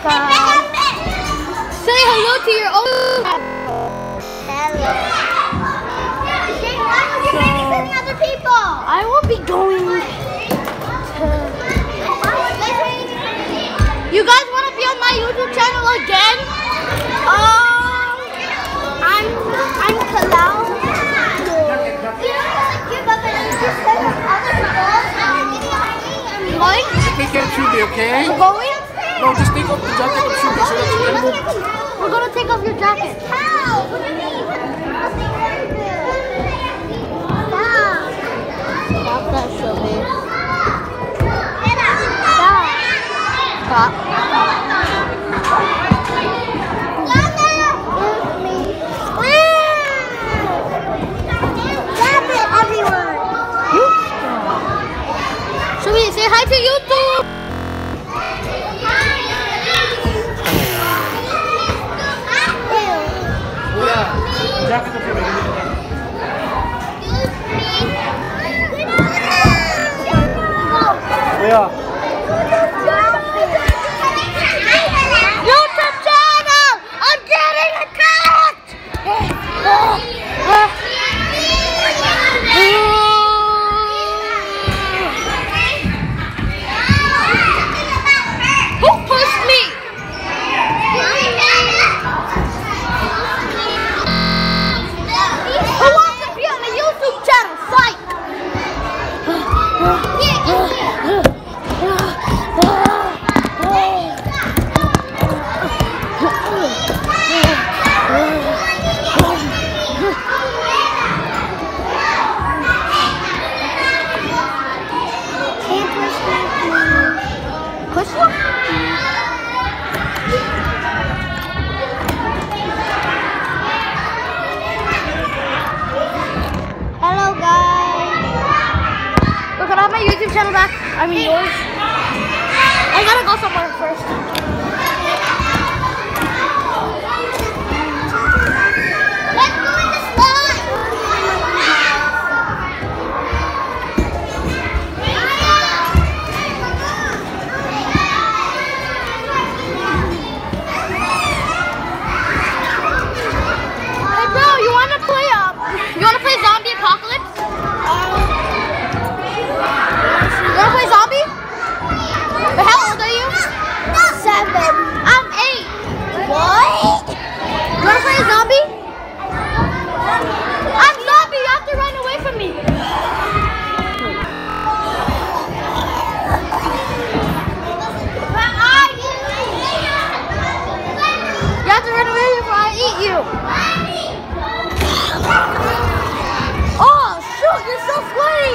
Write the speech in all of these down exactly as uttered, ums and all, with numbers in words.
God. Say hello to your own. Hello. You're babysitting other people. I will be going to... You guys want to be on my YouTube channel again? Um, I'm I'm Kalal. Going? Take care of Shubi, okay? We're going? No, just take off the jacket of Shubi so that she can move. We're going to take off your jacket. How? What do you mean? Stop. Stop that, Shubi. Stop. Stop. Shubi, say hi to YouTube. Yeah, jacket of Shubi. Yeah. YouTube channel! I'm getting attacked! Who pushed me? Who wants to be on the YouTube channel? Fight! Push you? Hello, guys. Look, can I have my YouTube channel back? I mean yours. I gotta go somewhere first. Let's go in the slide. Hey bro, you wanna play uh, you wanna play Zombie Apocalypse? You wanna play Zombie? But how old are you? Seven. I'm eight. What? You wanna play a zombie? I'm zombie, you have to run away from me. You have to run away before I eat you. Oh shoot, you're so sweaty.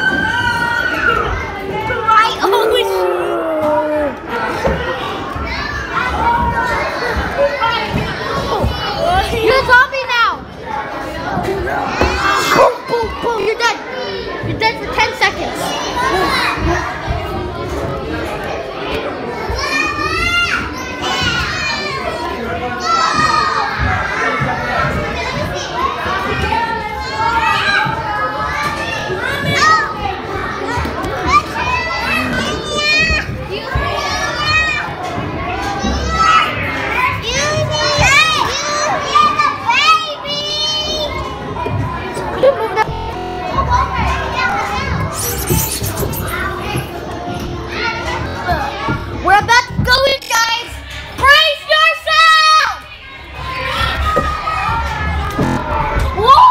Right. Oh, You're a zombie now. Boom, boom, boom. You're dead. You're dead for ten seconds. We're about to go in, guys. Brace yourself. Whoa!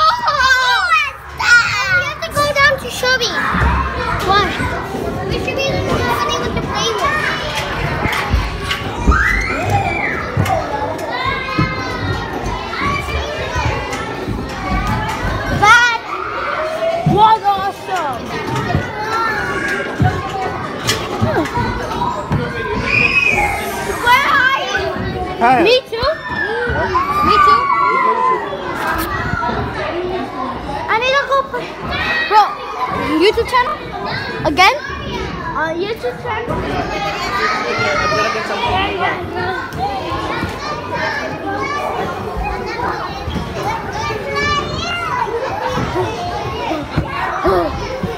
we have to go down to Shubi. Why? We should be the company with the flavor. That was awesome. Where are you? Hi. Me too. Me too. I need to go play. Bro, YouTube channel? Again? On YouTube channel?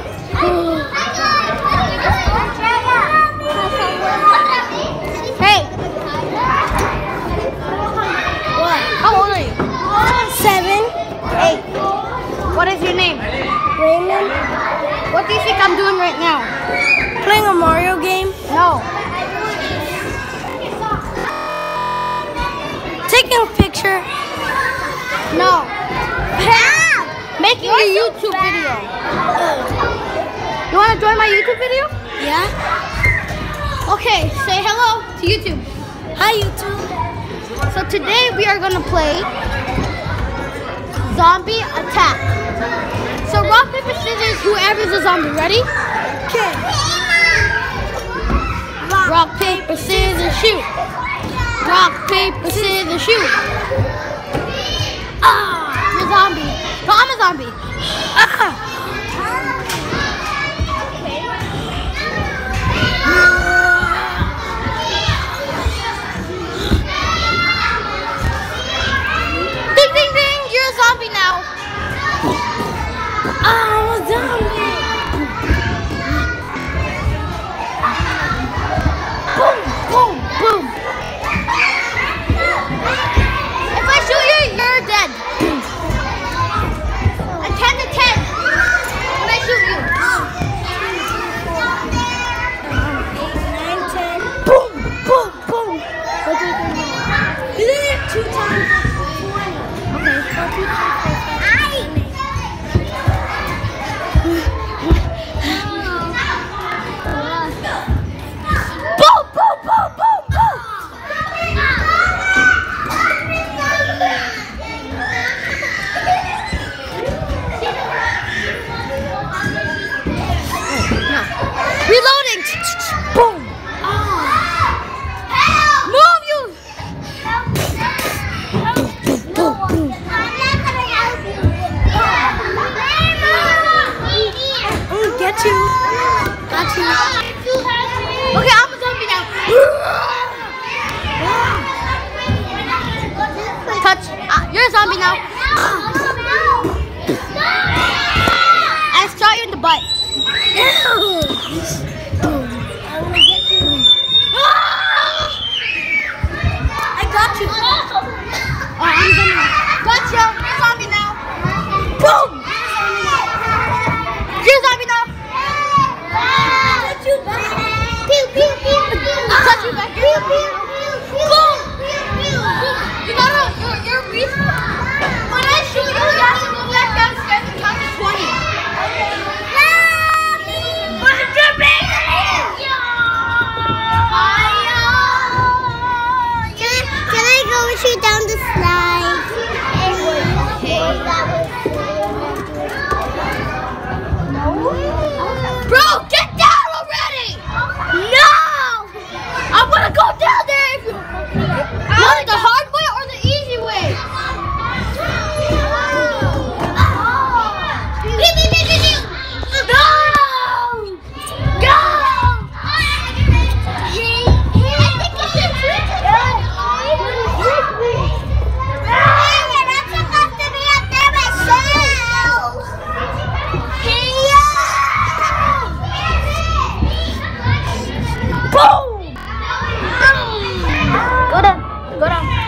Hey, like I'm doing right now. Playing a Mario game? No. Taking a picture? No. Making a YouTube video. You want to join my YouTube video? Yeah. Okay, say hello to YouTube. Hi, YouTube. So today we are going to play Zombie Attack. So rock, paper, scissors, whoever's a zombie. Ready? Okay. Rock, paper, scissors, shoot. Rock, paper, scissors, shoot. Ah, you're a zombie. No, I'm a zombie. Ah. Ding, ding, ding. You're a zombie now. I'm a zombie. Boom, boom, boom. If I shoot you, you're dead. A ten to ten. When I shoot you. Nine, ten. Boom, boom, boom. Two times. Boom, boom, boom, boom, boom. Reloading. Boom. Move you. Oh, get you. Got you. Okay, I'm a zombie now. Touch. Uh, you're a zombie now. I shot you in the butt. I got you. Oh, I'm a zombie now. Gotcha. You're a zombie now. Boom. You're a zombie now. Got you back. Pew, pew, pew, pew. Touch you back. Pew, pew, pew, Boom. You gotta, you're, you're respawn. When I shoot you, you have to go back downstairs and count to twenty. Can I go with you down the slide? Bro, get down already! No! I wanna go down there if you want it the hard way or the easy way. No! Go! Boom! Go down, go down.